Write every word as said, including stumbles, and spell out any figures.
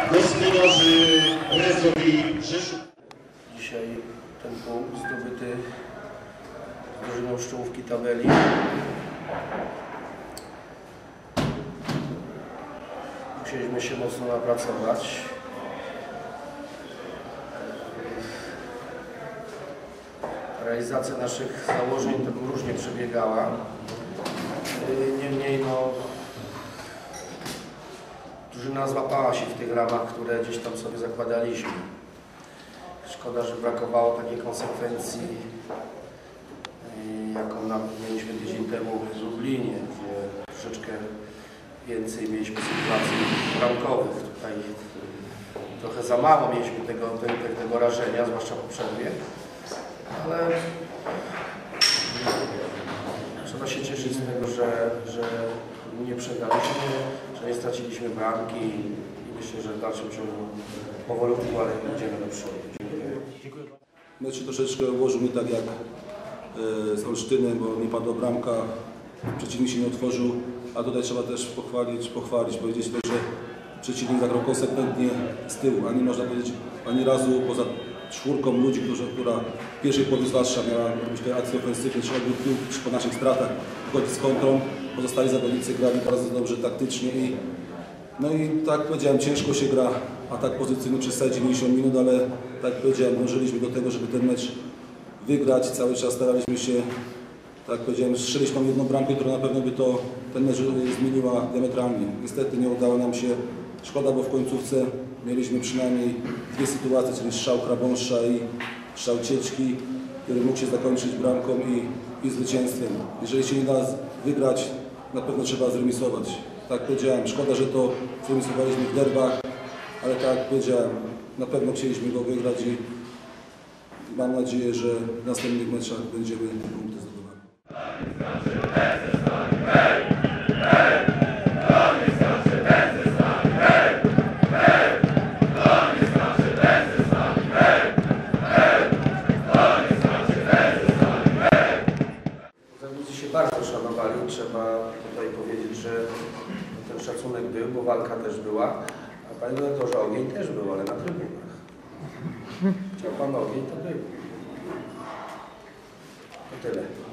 gospodarzy Rezowi Rzeszów. Dzisiaj ten punkt zdobyty z drużyną z czołówki tabeli. Musieliśmy się mocno napracować. Realizacja naszych założeń tak różnie przebiegała. Niemniej no, drużyna złapała się w tych ramach, które gdzieś tam sobie zakładaliśmy. Szkoda, że brakowało takiej konsekwencji, jaką mieliśmy tydzień temu w Lublinie, gdzie troszeczkę więcej mieliśmy sytuacji bramkowych. Tutaj trochę za mało mieliśmy tego, tego, tego rażenia, zwłaszcza po przerwie. Ale trzeba się cieszyć z tego, że, że nie przegraliśmy, że nie straciliśmy bramki i myślę, że w dalszym ciągu powolutku, ale idziemy do przodu. Dziękuję. Mecz troszeczkę ułożył nie tak jak z Olsztynem, bo nie padła bramka, przeciwnik się nie otworzył, a tutaj trzeba też pochwalić, pochwalić, powiedzieć to, że przeciwnik zagrał konsekwentnie z tyłu, a nie można powiedzieć ani razu poza czwórką ludzi, którzy, która w pierwszej połowie zwłaszcza miała robić te akcje ofensywne, trzeba było tu po naszych stratach wychodzić z kontrą, pozostali zawodnicy grali bardzo dobrze taktycznie i no i tak jak powiedziałem, ciężko się gra atak pozycyjny przez całe dziewięćdziesiąt minut, ale tak jak powiedziałem, dążyliśmy do tego, żeby ten mecz wygrać, cały czas staraliśmy się, tak jak powiedziałem, strzelić tą jedną bramkę, która na pewno by to ten mecz zmieniła diametralnie. Niestety nie udało nam się, szkoda, bo w końcówce mieliśmy przynajmniej dwie sytuacje, czyli strzał Hrabąsza i strzał Cieczki, który mógł się zakończyć bramką i, i zwycięstwem. Jeżeli się nie da wygrać, na pewno trzeba zremisować. Tak jak powiedziałem, szkoda, że to zremisowaliśmy w derbach, ale tak jak powiedziałem, na pewno chcieliśmy go wygrać i mam nadzieję, że w następnych meczach będziemy te punkty zdobywali. Zawodnicy się bardzo szanowali, trzeba tutaj powiedzieć, że ten szacunek był, bo walka też była, a panie redaktorze, ogień też był, ale na trybunach. Chciał pan ogień, to był. To tyle.